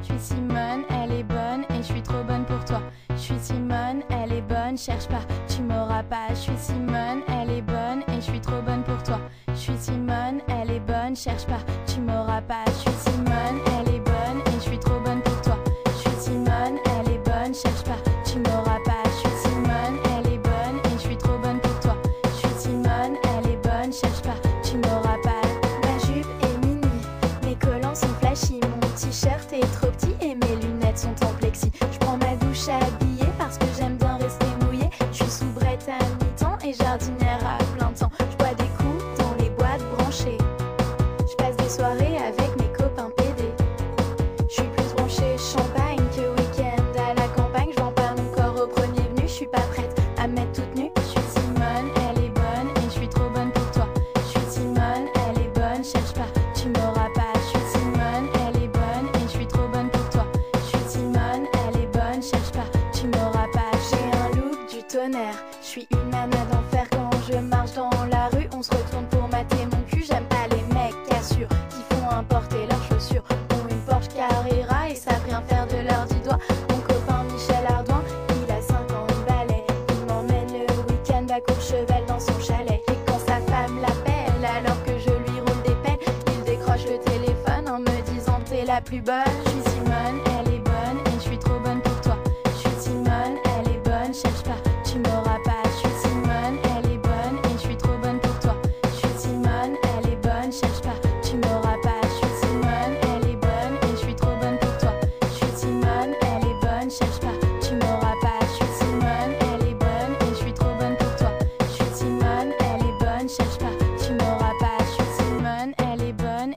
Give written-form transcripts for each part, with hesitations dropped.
Je suis Simone, elle est bonne et je suis trop bonne pour toi. Je suis Simone, elle est bonne, cherche pas, tu m'auras pas. Je suis Simone, elle est bonne et je suis trop bonne pour toi. Je suis Simone, elle est bonne, cherche pas, tu m'auras pas. Je suis Simone, elle est bonne et je suis trop bonne pour toi. Je suis Simone, elle est bonne, cherche pas, tu m'auras pas. Je suis Simone, elle est bonne et je suis trop bonne pour toi. Je suis Simone, elle est bonne, cherche pas, tu m'auras pas. Ma jupe est mini, mes collants sont flashy, mon t-shirt est trop petit et mes lunettes sont en plexi. Je prends ma douche habillée parce que j'aime bien rester mouillée. Je suis soubrette à mi-temps et jardinière à plein temps. Je bois des coups dans les boîtes branchées. Je passe des soirées avec mes copains PD. Je suis plus branchée champagne que week-end à la campagne. Je vends pas mon corps au premier venu, je suis pas prête à me mettre toute nue. Je suis Simone, elle est bonne et je suis trop bonne pour toi. Je suis Simone, elle est bonne, cherche pas, tu m'auras pas. Je suis Simone, elle est bonne et je suis trop bonne pour toi. Je suis Simone, elle est bonne, cherche pas, tu m'auras pas. J'ai un look du tonnerre, je suis une nana d'enfer quand je marche dans la rue. On se retourne pour mater mon cul, j'aime pas les mecs cassures qui font importer leurs chaussures. Ont une Porsche Carrera et savent rien faire de leurs 10 doigts. Mon copain Michel Ardouin, il a 50 balais. Il m'emmène le week-end à Courchevel dans son chalet. Et quand sa femme l'appelle alors que je lui roule des pelles, il décroche le téléphone en me disant t'es la plus bonne. Je suis Simone, elle est bonne et je suis trop bonne pour toi. Je suis Simone, elle est bonne, cherche pas, tu m'auras pas. Je suis Simone, elle est bonne et je suis trop bonne pour toi. Je suis Simone, elle est bonne, cherche pas, tu m'auras pas. Je suis Simone, elle est bonne et je suis trop bonne pour toi. Je suis Simone, elle est bonne, cherche pas, tu m'auras pas. Je suis Simone, elle est bonne et je suis trop bonne pour toi. Je suis Simone, elle est bonne, cherche pas, tu m'auras pas. Je suis Simone, elle est bonne.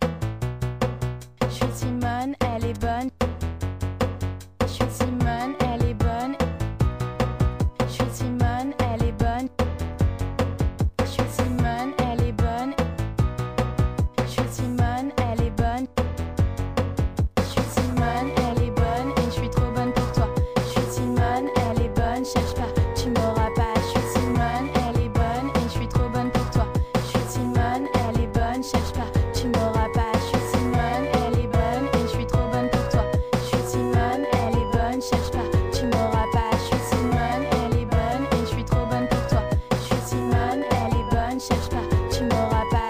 Je suis Simone, elle est bonne. Je suis Simone, elle est bonne. Je suis Simone, elle est bonne. Je suis Simone, elle est bonne. Je suis Simone, elle est bonne. Je suis Simone, elle est bonne et je suis trop bonne pour toi. Je suis Simone, elle est bonne, cherche pas, tu m'auras pas. Je suis Simone, elle est bonne et je suis trop bonne pour toi. Je suis Simone, elle est bonne, cherche pas, tu m'auras pas. Je suis Simone, elle est bonne et je suis trop bonne pour toi. Je suis Simone, elle est bonne, cherche pas, tu m'auras pas. Je suis Simone, elle est bonne et je suis trop bonne pour toi. Je suis Simone, elle est bonne, cherche pas, tu m'auras pas.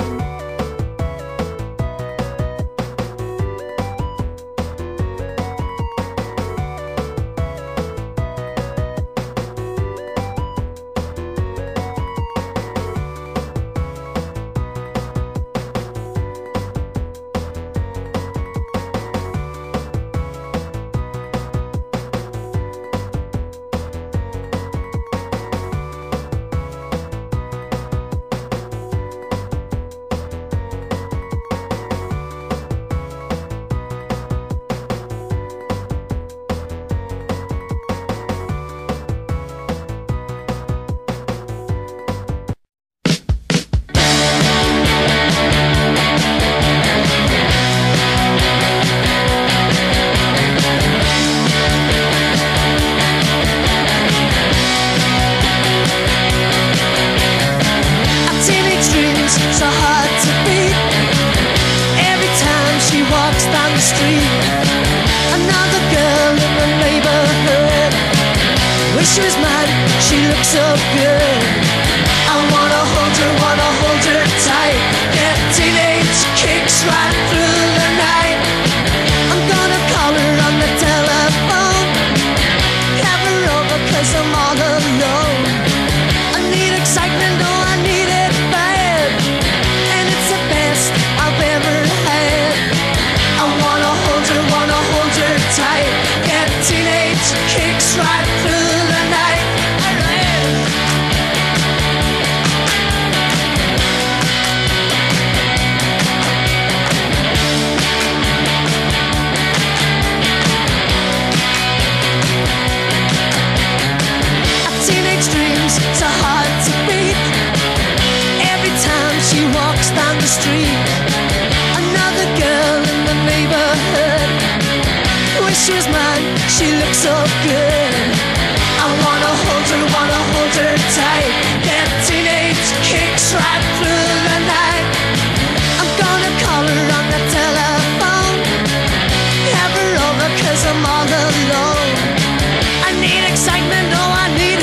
Teenage dreams so hard to beat. Every time she walks down the street, another girl in the neighborhood. Wish she was mine, she looks so good. I wanna hold her tight. Get teenage kicks right through the night. I'm gonna call her on the telephone, have her over 'cause I'm all alone. I need excitement, oh I need it bad, and it's the best I've ever had. I wanna hold her tight. Get teenage kicks right through the night. Teenage dreams so hard to beat. Every time she walks down the street, another girl in the neighborhood. Wish she was mine, she looks so good. I wanna hold her tight. Get teenage kicks right through the night. I'm gonna call her on the telephone, have her over alone. I need excitement, oh I need